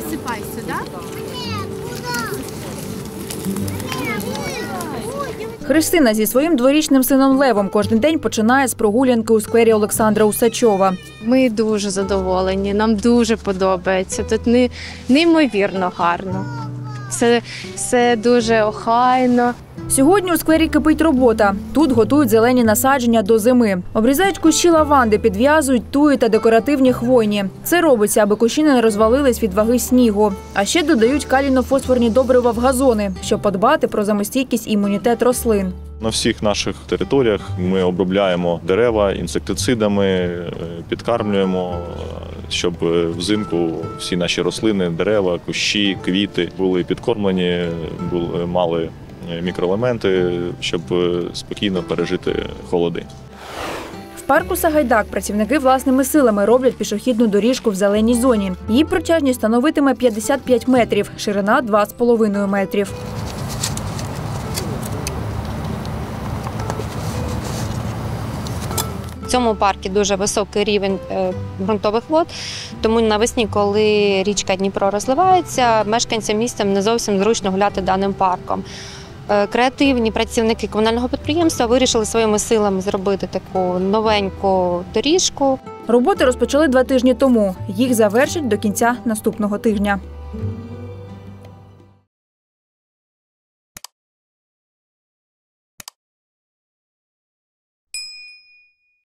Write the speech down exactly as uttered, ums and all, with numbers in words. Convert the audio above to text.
Насипай сюди. Христина зі своїм дворічним сином Левом кожен день починає з прогулянки у сквері Олександра Усачова. Ми дуже задоволені, нам дуже подобається. Тут не, неймовірно гарно. Все, все дуже охайно. Сьогодні у сквері кипить робота. Тут готують зелені насадження до зими. Обрізають кущі лаванди, підв'язують туї та декоративні хвойні. Це робиться, аби кущі не розвалились від ваги снігу. А ще додають калійно-фосфорні добрива в газони, щоб подбати про замостійкість і імунітет рослин. На всіх наших територіях ми обробляємо дерева інсектицидами, підкармлюємо, щоб взимку всі наші рослини, дерева, кущі, квіти були підкормлені, були, мали мікроелементи, щоб спокійно пережити холоди. В парку Сагайдак працівники власними силами роблять пішохідну доріжку в зеленій зоні. Її протяжність становитиме п'ятдесят п'ять метрів, ширина – два з половиною метрів. В цьому парку дуже високий рівень ґрунтових вод, тому навесні, коли річка Дніпро розливається, мешканцям міста не зовсім зручно гуляти даним парком. Креативні працівники комунального підприємства вирішили своїми силами зробити таку новеньку доріжку. Роботи розпочали два тижні тому. Їх завершать до кінця наступного тижня.